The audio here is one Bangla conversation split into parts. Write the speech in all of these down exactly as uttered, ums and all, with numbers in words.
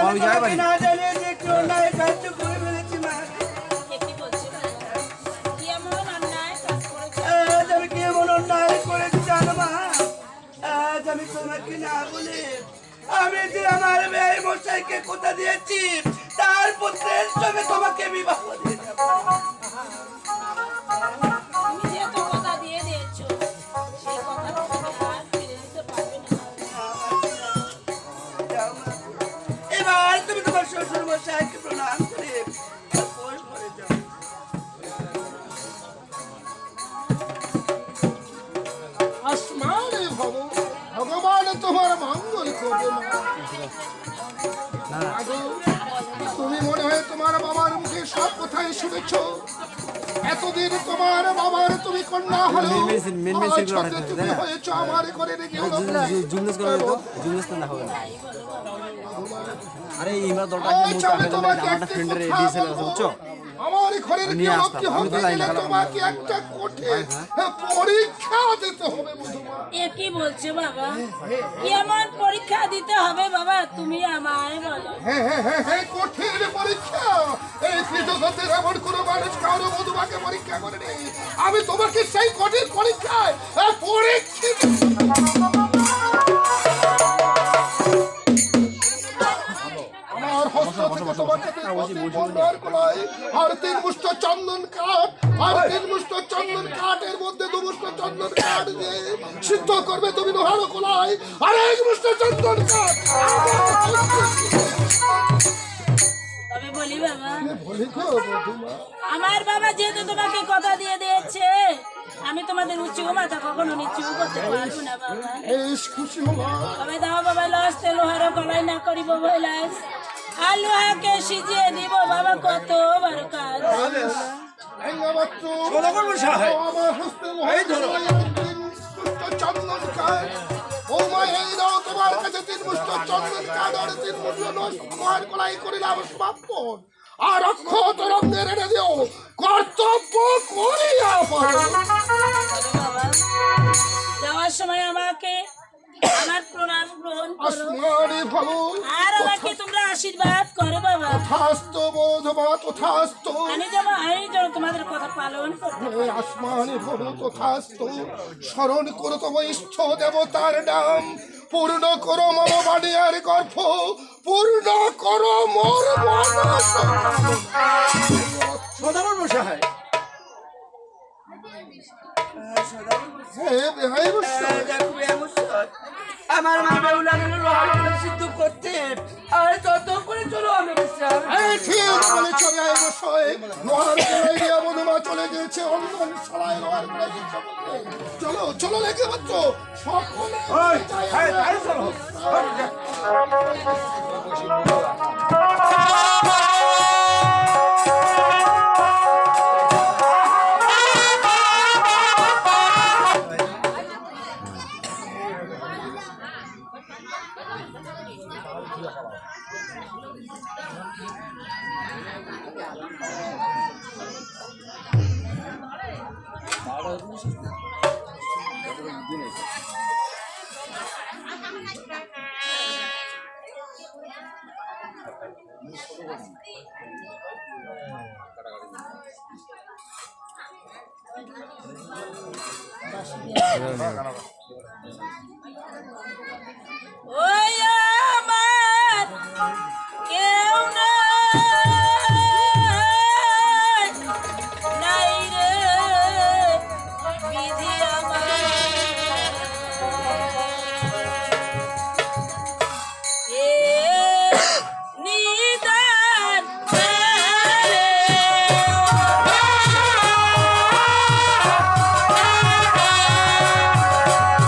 না জানি যে একটু অন্যায় কাজ করে ফেলেছি মা। আজ আমি কি এমন অন্যায় করেছি জানো মা? আজ আমি তোমাকে না বলে আমি যে আমার মেয়ে মশাইকে কথা দিয়েছি তার পুত্রের সঙ্গে তোমাকে বিবাহ দিয়ে দেব। এবার তুমি তোমার শ্বশুর মশাইকে প্রণাম করে যাও। আসমানে ভগবান তোমার মঙ্গল করবে। তুমি মনে হয় তোমার বাবার মুখে সব কথাই শুনেছ। এতদিন তোমার বাবার তুমি কন্যা হলো, তুমি হয়েছ আমার ঘরে রেখে আমার ঘরের তোমাকে একটা কঠিন পরীক্ষা দিতে হবে। এ কি বলছো বাবা? কেমন পরীক্ষা দিতে হবে বাবা তুমি আমায় বলো? হ্যাঁ হ্যাঁ হ্যাঁ হ্যাঁ কঠিন পরীক্ষা। এই পৃথিবীতে এমন কোন মানুষ কারো মধুমাকে পরীক্ষা করেনি। আমি তোমাকে সেই কঠিন পরীক্ষায় পরীক্ষিত আমার হস্ত থেকে তোমাকে আর তিন মুষ্ট চন্দন কাঠ আর তিন মুষ্ট চন্দন কাঠের মধ্যে দু মুষ্ট চন্দন কাঠ দিয়ে সিদ্ধ করবে তুমি লোহার কলাই আর এক মুষ্ট চন্দন কাঠ। তবে বলি বাবা, আমার বাবা যেহেতু তোমাকে কথা দিয়ে দিয়েছে আমি তোমাদের উঁচু মাথা কখনো নিচু করতে পারবো না বাবা। তবে দাও বাবা লাস্টে লোহার কলাই না করিব বইলাস আর লোহাকে সিজিয়ে দিব বাবা কত বড় কাজ। চন্দন কাঠ ও মা এই দাও তোমার কাছে তিন মুষ্ট চন্দন কাঠ আর তিন মুষ্ট লোহার কলাই করিলাম সমাপন। আর অক্ষত রঙের এনে দিও কর্তব্য করিয়া পারো। যাওয়ার সময় আমাকে আমার প্রণাম গ্রহণ করো আর আমাকে তোমরা আশীর্বাদ করো বাবা। তথাস্ত বোধবা তথাস্ত। আমি যেন আমি যেন তোমাদের কথা পালন করতে পারি। আসমানে ভব তথাস্ত। স্মরণ করো তোমার ইষ্ট দেবতার নাম। পূর্ণ করো মম বাড়িয়ার গর্ভ। পূর্ণ করো মোর মনস। সদাগর মশাই আমার মা বেউলার লোহার সিদ্ধ করতে আর তত করে চলো আমি চলে গেছে চলো চলো লেগে পাচ্ছ ওই আমার কেউ নাই নাই রে বিধি আমার এ নিদান রে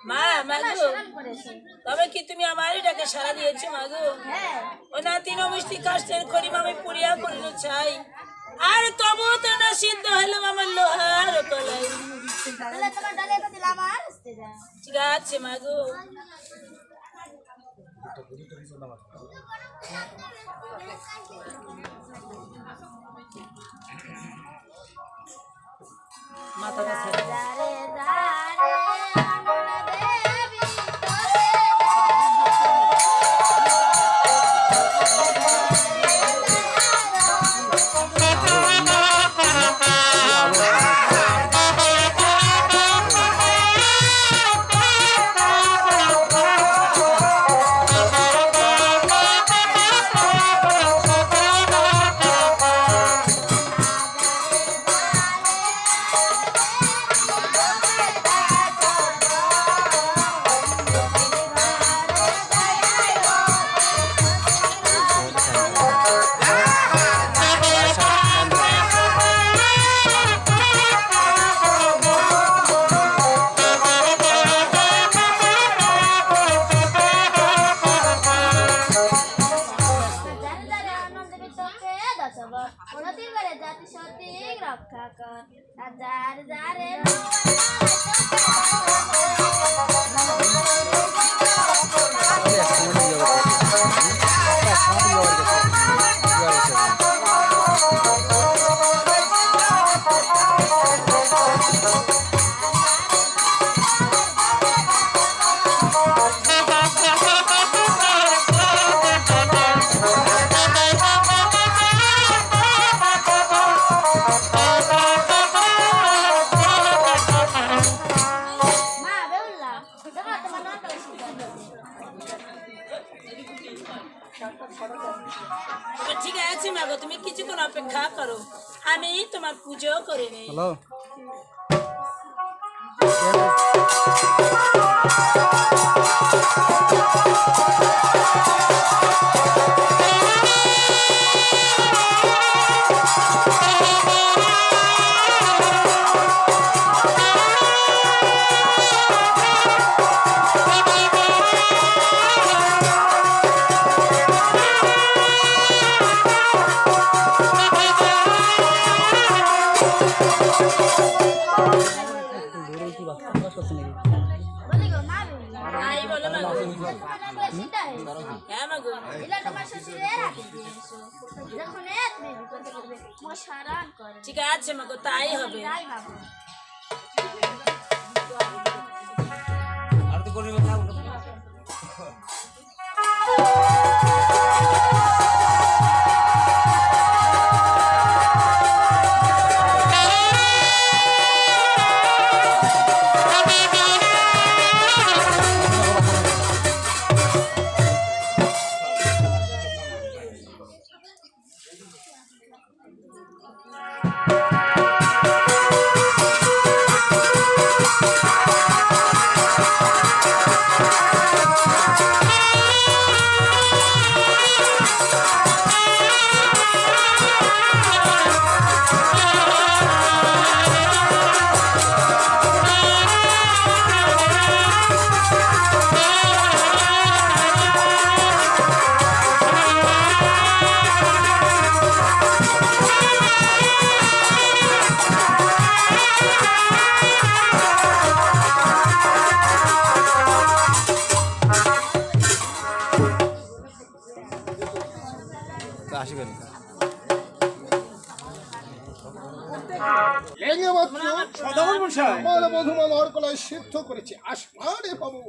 মা মাগো তবে কি তুমি আমার এটাকে সারা দিয়েছো মাগো? ও না তিন মিষ্টি কাষ্টের করিম আমি পুরিয়া করিল চাই আর তবু তো না সিদ্ধ হইলাম আমার লোহার কলাই। ঠিক আছে মাগো। মাথাটা ছেড়ে রক্ষা কর যার যারে ঠিক আছে মাগো, তুমি কিছুক্ষণ অপেক্ষা করো, আমি তোমার পুজো করে নেই। হ্যালো ঠিক আছে মাগো, তাই হবে। সিদ্ধ করেছে আসমানে পাবো।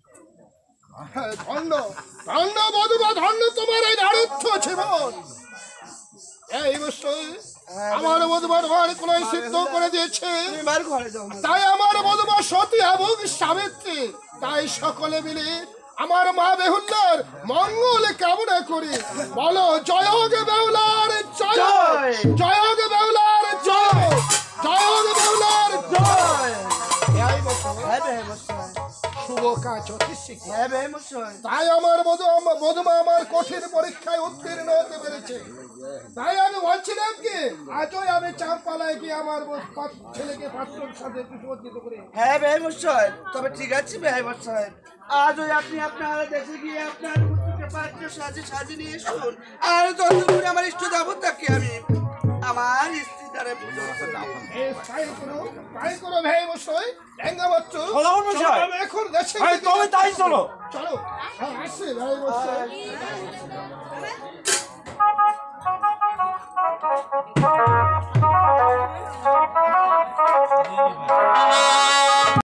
ধন্য ধন্য বধুবা, ধন্য তোমার এই নারুদ্ধ জীবন। এই বছর আমার বধুবা তোমার কোলায় সিদ্ধ করে দিয়েছে, তাই আমার বধুবা সতী এবং সাবিত্রী, তাই সকলে মিলে আমার মা বেহুল্লার মঙ্গল কামনা করি। বলো জয় হোক বেহুলার জয়, জয় হোক বেহুলার জয়, জয় হোক বেহুলার জয়। শুভ কাজ অতি শীঘ্র। হ্যাঁ ভাই মশাই। তাই আমার বধূ বধূমা আমার কঠিন পরীক্ষায় উত্তীর্ণ হতে পেরেছে। তাই আমি বলছিলাম কি আজই আমি চাঁদপালায় গিয়ে আমার পা- ছেলেকে পাত্রর সাথে সুসজ্জিত করে হ্যাঁ ভাই মশাই, তবে ঠিক আছে ভাই মশাই, আজ ওই আপনি আপনার দেশে গিয়ে আপনার পুত্রকে পাত্র সাজে সাজে নিয়ে এসুন। আর ততক্ষণ আমার ইষ্ট দেবতাকে আমি আমার স্ত্রী দ্বারা পুজো করবো। এই তাই করো তাই করো ভাই মশাই লেঙ্গা বাচ্চ চলো মশাই। আমি এখন দেশে এই তবে তাই চলো। চলো হ্যাঁ আসি ভাই মশাই।